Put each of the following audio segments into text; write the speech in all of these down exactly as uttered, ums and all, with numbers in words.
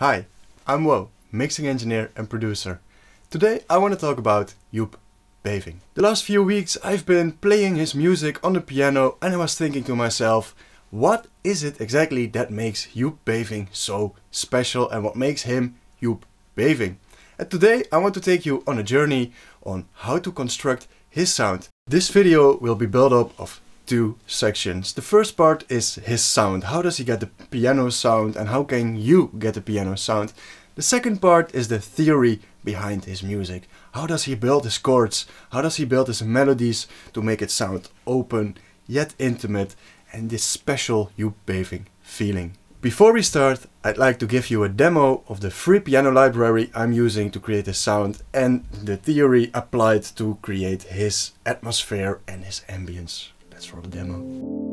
Hi, I'm Wo, mixing engineer and producer. Today I want to talk about Joep Beving. The last few weeks I've been playing his music on the piano and I was thinking to myself, what is it exactly that makes Joep Beving so special and what makes him Joep Beving? And today I want to take you on a journey on how to construct his sound. This video will be built up of two sections. The first part is his sound. How does he get the piano sound and how can you get the piano sound? The second part is the theory behind his music. How does he build his chords? How does he build his melodies to make it sound open yet intimate and this special Joep Beving feeling? Before we start, I'd like to give you a demo of the free piano library I'm using to create the sound and the theory applied to create his atmosphere and his ambience. That's for the demo.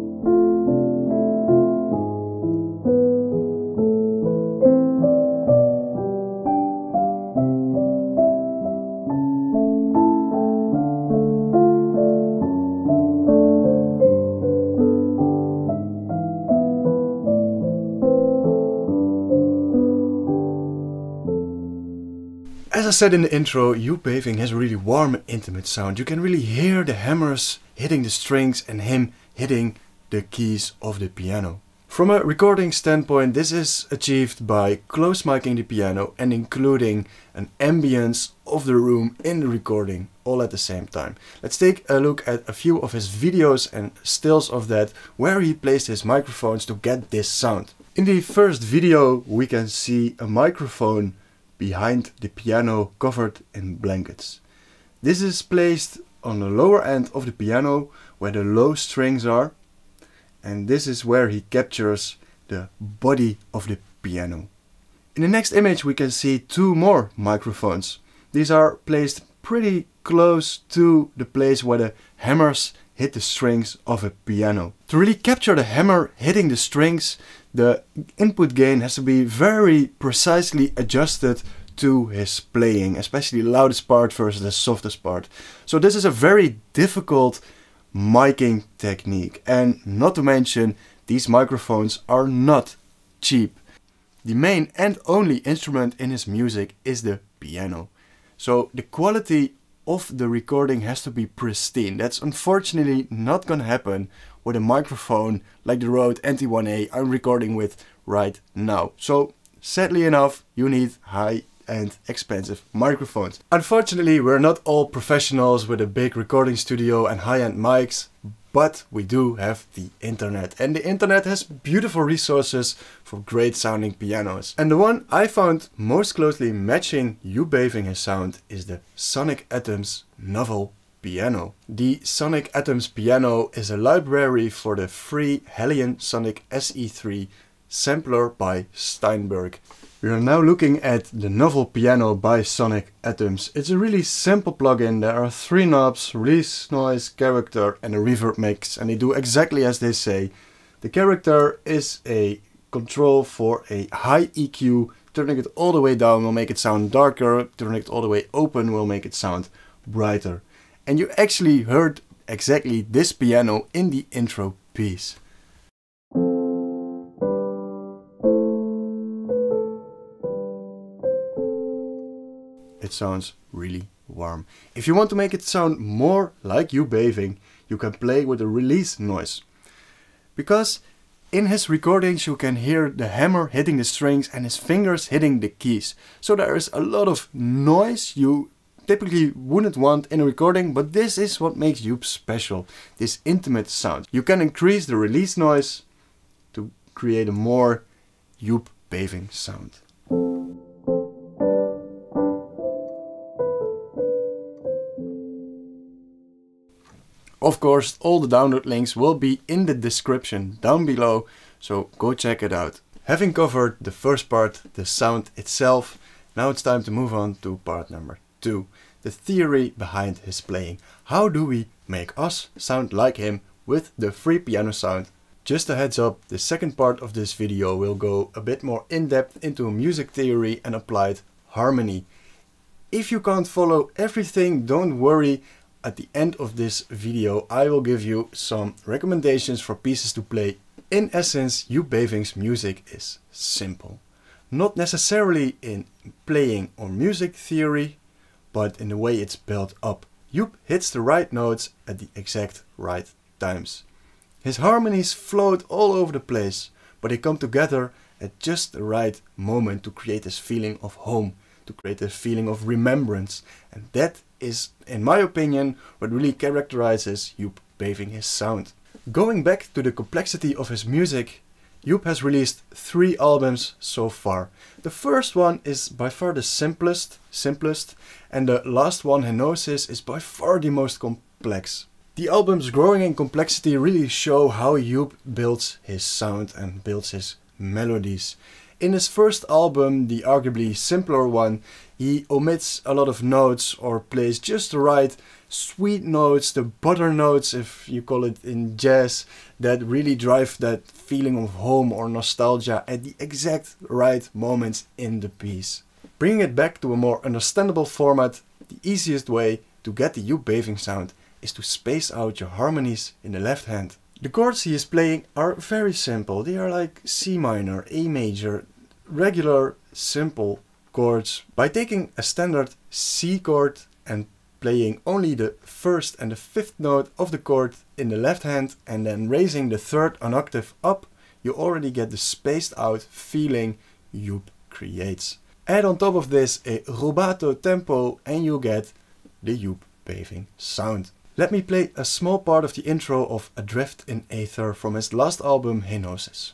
As I said in the intro, Joep Beving has a really warm and intimate sound. You can really hear the hammers hitting the strings and him hitting the keys of the piano. From a recording standpoint, this is achieved by close miking the piano and including an ambience of the room in the recording all at the same time. Let's take a look at a few of his videos and stills of that where he placed his microphones to get this sound. In the first video we can see a microphone behind the piano covered in blankets. This is placed on the lower end of the piano where the low strings are, and this is where he captures the body of the piano. In the next image we can see two more microphones. These are placed pretty close to the place where the hammers hit the strings of a piano. To really capture the hammer hitting the strings, the input gain has to be very precisely adjusted to his playing, especially the loudest part versus the softest part. So this is a very difficult miking technique, and not to mention these microphones are not cheap. The main and only instrument in his music is the piano. So the quality of the recording has to be pristine. That's unfortunately not gonna happen with a microphone like the Rode N T one A I'm recording with right now. So sadly enough, you need high and expensive microphones. Unfortunately, we're not all professionals with a big recording studio and high-end mics, but we do have the internet, and the internet has beautiful resources for great sounding pianos. And the one I found most closely matching Joep Beving's sound is the Sonic Atoms Novel Piano. The Sonic Atoms Piano is a library for the free Hellion Sonic S E three sampler by Steinberg. We are now looking at the Novel Piano by Sonic Atoms. It's a really simple plugin. There are three knobs: release, noise, character and a reverb mix, and they do exactly as they say. The character is a control for a high E Q. Turning it all the way down will make it sound darker, turning it all the way open will make it sound brighter. And you actually heard exactly this piano in the intro piece. It sounds really warm. If you want to make it sound more like Joep Beving, you can play with a release noise. Because in his recordings you can hear the hammer hitting the strings and his fingers hitting the keys. So there is a lot of noise you typically wouldn't want in a recording, but this is what makes Joep special, this intimate sound. You can increase the release noise to create a more Joep Beving sound. Of course, all the download links will be in the description down below, so go check it out. Having covered the first part, the sound itself, now it's time to move on to part number two, the theory behind his playing. How do we make us sound like him with the free piano sound? Just a heads up, the second part of this video will go a bit more in depth into music theory and applied harmony. If you can't follow everything, don't worry. At the end of this video I will give you some recommendations for pieces to play. In essence, Joep Beving's music is simple. not necessarily in playing or music theory, but in the way it's built up. Joep hits the right notes at the exact right times. His harmonies float all over the place, but they come together at just the right moment to create this feeling of home, to create this feeling of remembrance. And that is, in my opinion, what really characterizes Joep Beving his sound. Going back to the complexity of his music, Joep has released three albums so far. The first one is by far the simplest, simplest, and the last one, Henosis, is by far the most complex. The albums growing in complexity really show how Joep builds his sound and builds his melodies. In his first album, the arguably simpler one, he omits a lot of notes or plays just the right sweet notes, the butter notes if you call it in jazz, that really drive that feeling of home or nostalgia at the exact right moments in the piece. Bringing it back to a more understandable format, the easiest way to get the Joep Beving sound is to space out your harmonies in the left hand. The chords he is playing are very simple. They are like C minor, A major, regular, simple chords. By taking a standard C chord and playing only the first and the fifth note of the chord in the left hand and then raising the third an octave up, you already get the spaced out feeling Joep creates. Add on top of this a rubato tempo and you get the Joep Beving sound. Let me play a small part of the intro of Adrift in Aether from his last album, Henosis.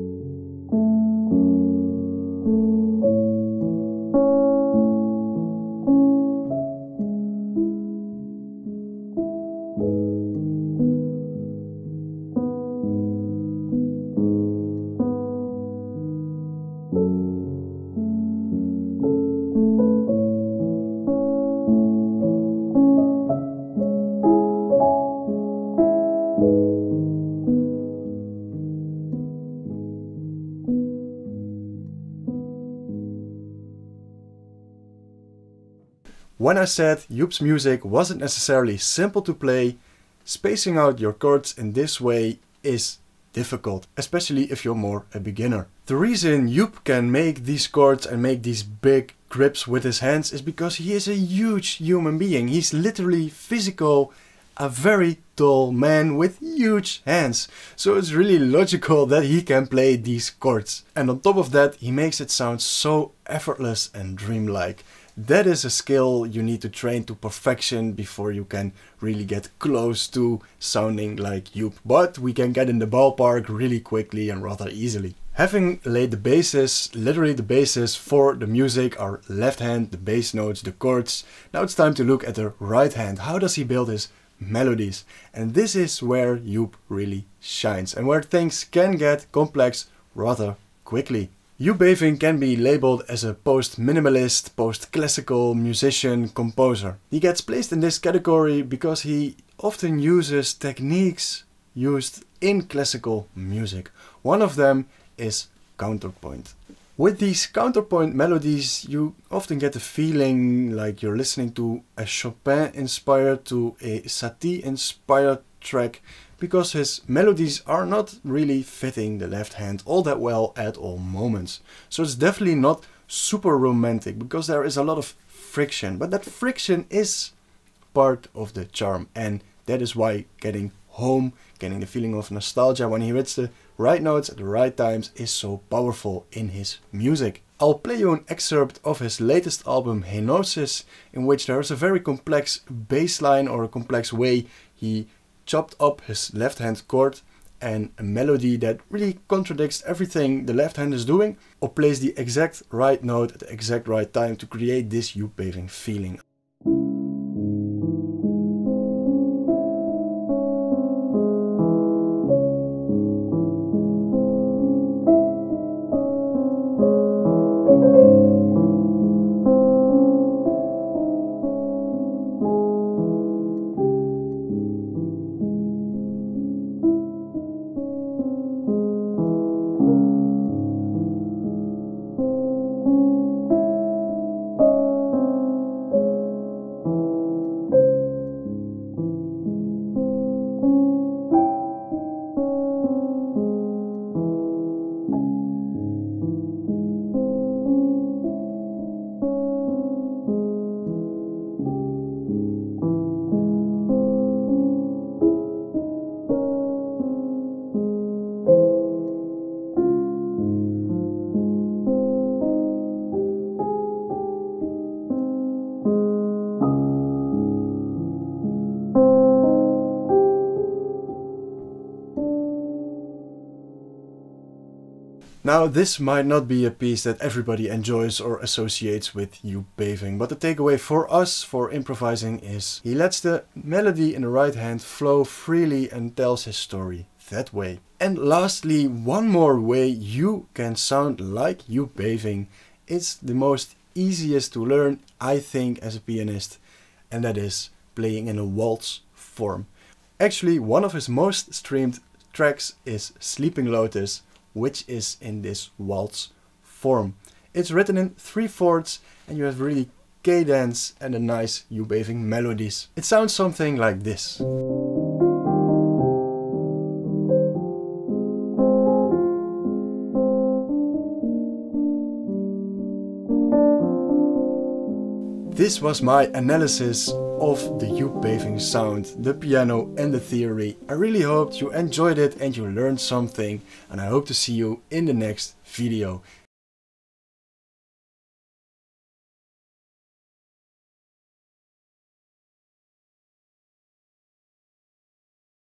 When I said Joep's music wasn't necessarily simple to play, spacing out your chords in this way is difficult, especially if you're more a beginner. The reason Joep can make these chords and make these big grips with his hands is because he is a huge human being. He's literally physical, a very tall man with huge hands. So it's really logical that he can play these chords. And on top of that, he makes it sound so effortless and dreamlike. That is a skill you need to train to perfection before you can really get close to sounding like Joep. But we can get in the ballpark really quickly and rather easily. Having laid the basis, literally the basis for the music, our left hand, the bass notes, the chords, now it's time to look at the right hand. How does he build his melodies? And this is where Joep really shines and where things can get complex rather quickly. Joep Beving can be labeled as a post-minimalist, post-classical musician, composer. He gets placed in this category because he often uses techniques used in classical music. One of them is counterpoint. With these counterpoint melodies, you often get the feeling like you're listening to a Chopin-inspired to a Satie-inspired track, because his melodies are not really fitting the left hand all that well at all moments. So it's definitely not super romantic because there is a lot of friction, but that friction is part of the charm, and that is why getting home, getting the feeling of nostalgia when he hits the right notes at the right times is so powerful in his music. I'll play you an excerpt of his latest album Henosis, in which there is a very complex bass line or a complex way he chopped up his left hand chord and a melody that really contradicts everything the left hand is doing, or plays the exact right note at the exact right time to create this Joep Beving feeling. Now, this might not be a piece that everybody enjoys or associates with Joop Beving, but the takeaway for us for improvising is he lets the melody in the right hand flow freely and tells his story that way. And lastly, one more way you can sound like Joop Beving. It's the most easiest to learn, I think, as a pianist, and that is playing in a waltz form. Actually, one of his most streamed tracks is Sleeping Lotus, which is in this waltz form. It's written in three fourths and you have really cadence and a nice Joop Beving melodies. It sounds something like this. This was my analysis of the Joop Beving sound, the piano and the theory. I really hoped you enjoyed it and you learned something, and I hope to see you in the next video.